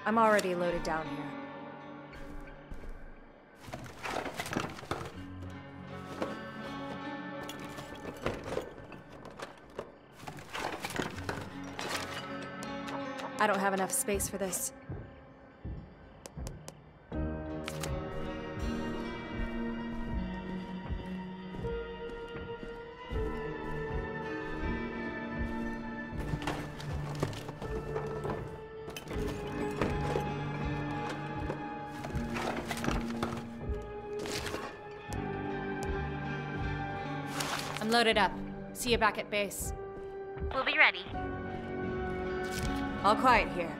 I'm already loaded down here. I don't have enough space for this. I'm loaded up. See you back at base. We'll be ready. All quiet here.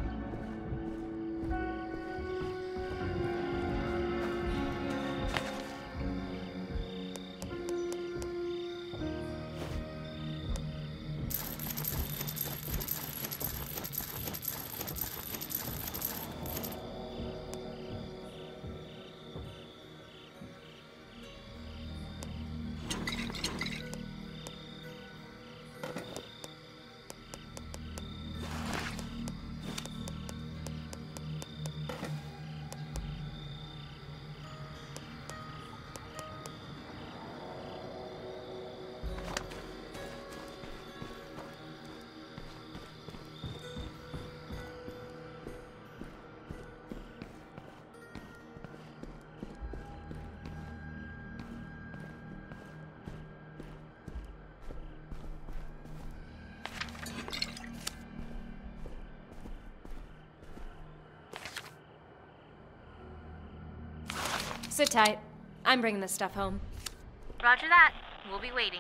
Sit tight. I'm bringing this stuff home. Roger that. We'll be waiting.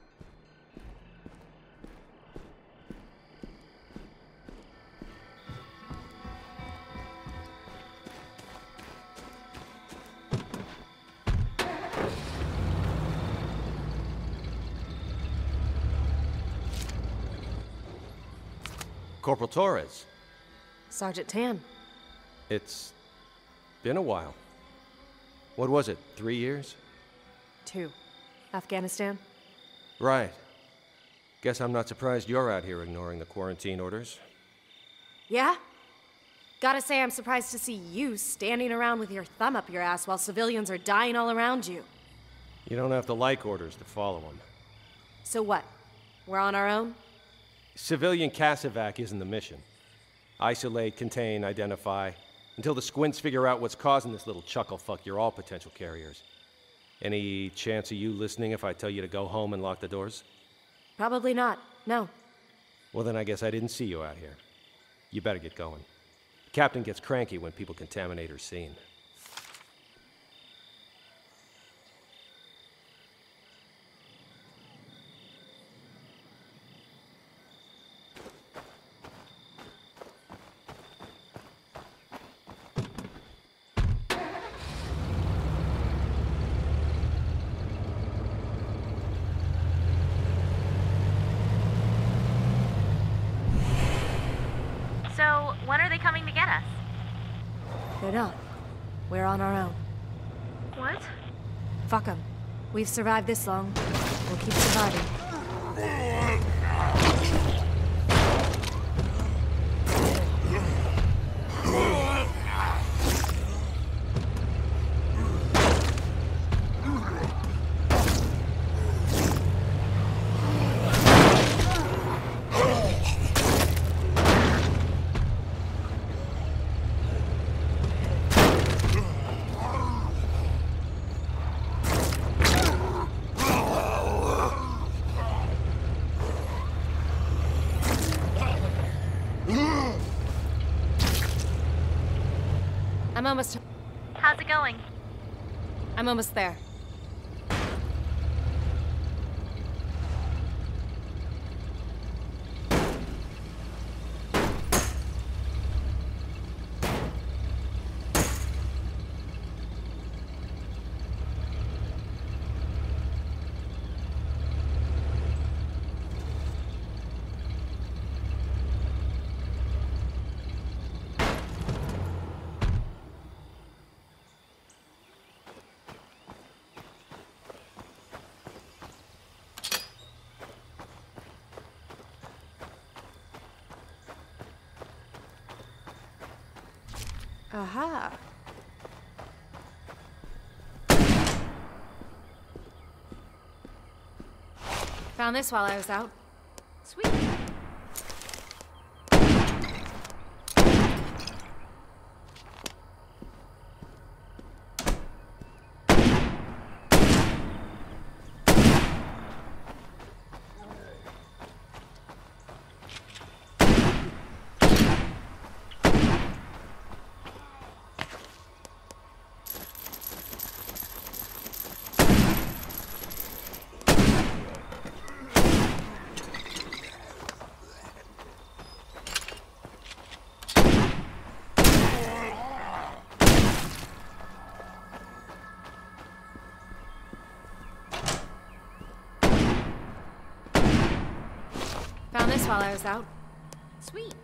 Corporal Torres. Sergeant Tan. It's been a while. What was it, 3 years? 2. Afghanistan? Right. Guess I'm not surprised you're out here ignoring the quarantine orders. Yeah? Gotta say I'm surprised to see you standing around with your thumb up your ass while civilians are dying all around you. You don't have to like orders to follow them. So what? We're on our own? Civilian CASEVAC isn't the mission. Isolate, contain, identify. Until the squints figure out what's causing this little chuckle fuck, you're all potential carriers. Any chance of you listening if I tell you to go home and lock the doors? Probably not. No. Well, then I guess I didn't see you out here. You better get going. The captain gets cranky when people contaminate her scene. So, when are they coming to get us? They're not. We're on our own. What? Fuck 'em. We've survived this long. We'll keep surviving. I'm almost... How's it going? I'm almost there. Aha. Found this while I was out. Sweet. Found this while I was out. Sweet.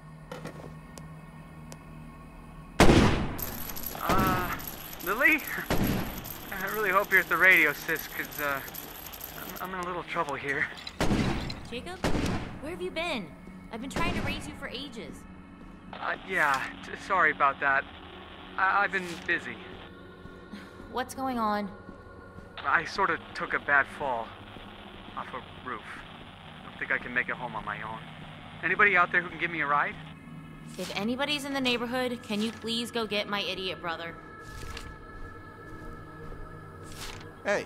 Lily? I really hope you're at the radio, sis, because, I'm in a little trouble here. Jacob? Where have you been? I've been trying to raise you for ages. Yeah, sorry about that. I've been busy. What's going on? I sort of took a bad fall off a roof. I don't think I can make it home on my own. Anybody out there who can give me a ride? If anybody's in the neighborhood, can you please go get my idiot brother? Hey.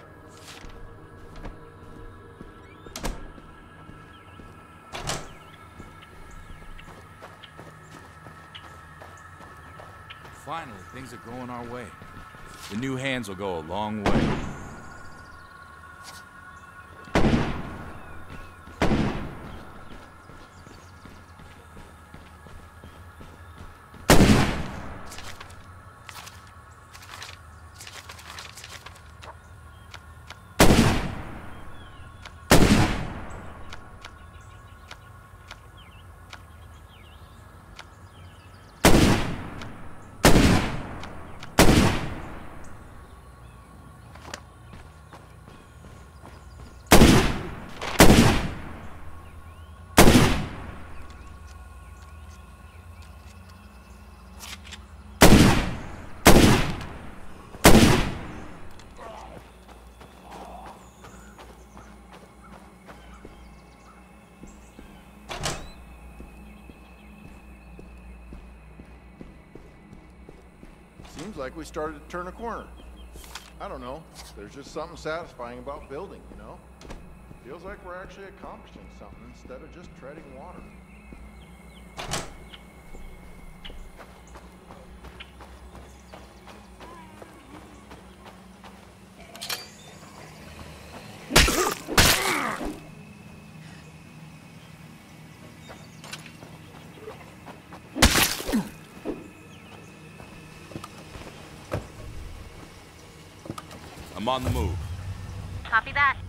Finally, things are going our way. The new hands will go a long way. Seems like we started to turn a corner. I don't know. There's just something satisfying about building, you know? Feels like we're actually accomplishing something instead of just treading water. I'm on the move. Copy that.